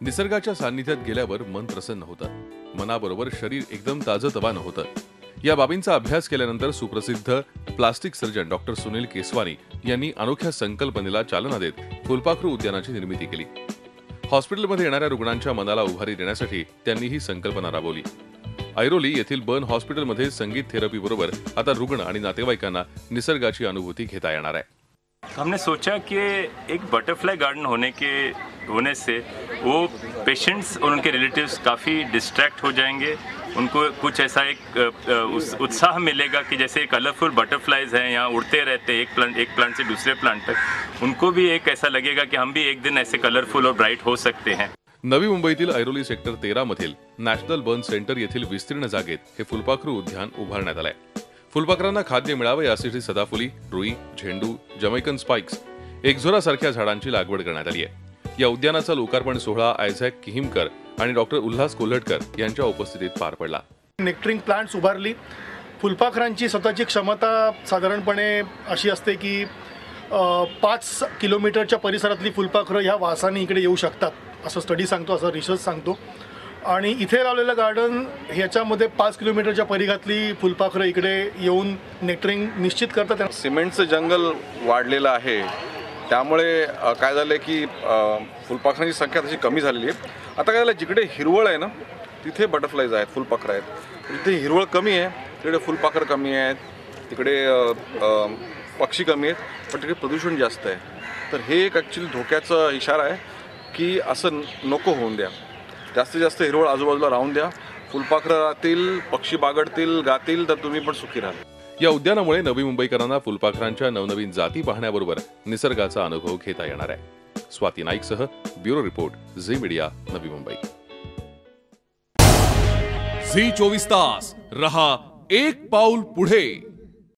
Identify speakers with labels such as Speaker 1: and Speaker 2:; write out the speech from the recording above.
Speaker 1: निसर्गाच्या सान्निध्यात गेल्यावर मन प्रसन्न होतं, मनाबरोबर शरीर एकदम ताजतवानं होतं। या बाबींचा अभ्यास केल्यानंतर सुप्रसिद्ध plastic surgeon doctor Sunil Keswani यांनी अनोख्या संकल्पनेला चालना देत फुलपाखरू उद्यानाची निर्मिती केली। हॉस्पिटलमध्ये येणाऱ्या रुग्णांच्या मनाला उभारी देण्यासाठी त्यांनी ही संकल्पना राबवली। ऐरोली येथील बर्न हॉस्पिटलमध्ये संगीत थेरपी बरोबर आता रुग्ण आणि नातेवाईकांना निसर्गाची अनुभूती घेता येणार आहे।
Speaker 2: हमने सोचा कि एक बटरफ्लाई गार्डन होने से वो पेशेंट्स और उनके रिलेटिव्स काफ़ी डिस्ट्रैक्ट हो जाएंगे, उनको कुछ ऐसा एक उत्साह मिलेगा कि जैसे कलरफुल बटरफ्लाइज हैं यहाँ उड़ते रहते हैं एक प्लांट से दूसरे प्लांट तक, उनको भी एक ऐसा लगेगा कि हम भी एक दिन ऐसे कलरफुल और ब्राइट हो सकते हैं।
Speaker 1: नवी मुंबईतील ऐरोली सेक्टर 13 मधील नॅशनल बर्न सेंटर येथील विस्तीर्ण जागेत हे फुलपाखरू उद्यान उभारण्यात आलंय। फुलपाखरांना खाद्य मिळावे यासाठी सदाफुली, रुई, झेंडू, जमैकन स्पाइक्स, एकझोरासारख्या झाडांची लागवड करण्यात आली आहे। या उद्यानाचा लोकार्पण सोहळा आयझॅक किहिमकर आणि डॉक्टर उल्हास कोल्हटकर यांच्या उपस्थितीत पार पडला।
Speaker 3: नेक्टरिंग प्लांट्स उभारली। फुलपाखरांची स्वतःची क्षमता साधारणपणे अशी असते की 5 किलोमीटरच्या परिसरातली फुलपाखरं ह्या वासाने इकडे येऊ शकतात, असं स्टडी सांगतो, असं रिसर्च सांगतो। आणि इथे लावलेलं गार्डन ह्याच्यामध्ये 5 किलोमीटरच्या परिघातली फुलपाखरं इकडे येऊन नेक्टरिंग निश्चित करतात।
Speaker 4: सिमेंटचं जंगल वाढलेलं आहे, त्यामुळे काय झालं की फुलपाखरांची संख्या तशी कमी झालेली आहे। आता काय झालं, जिकडे हिरवळ आहे ना तिथे बटरफ्लाईज आहेत, फुलपाखरं आहेत। जिथे हिरवळ कमी आहे तिकडे फुलपाखरं कमी आहेत, तिकडे पक्षी कमी आहेत, पण तिकडे प्रदूषण जास्त आहे। तर हे एक ॲक्च्युली धोक्याचा इशारा आहे की असं नको होऊन द्या, जास्तीत जास्त हिरवळ आजूबाजूला राहून द्या, फुलपाखरं राहतील, पक्षी बागडतील, गातील, तर तुम्ही पण सुखी राहाल।
Speaker 1: या उद्यानामुळे नवी मुंबईकरांना फुलपाखरांच्या नवनवीन जाती पाहण्याबरोबर निसर्गाचा अनुभव घेता येणार आहे। स्वाती नाईकसह bureau report, Zee media, Navi Mumbai.
Speaker 5: Zee 24 तास रहा एक पाऊल पुढे।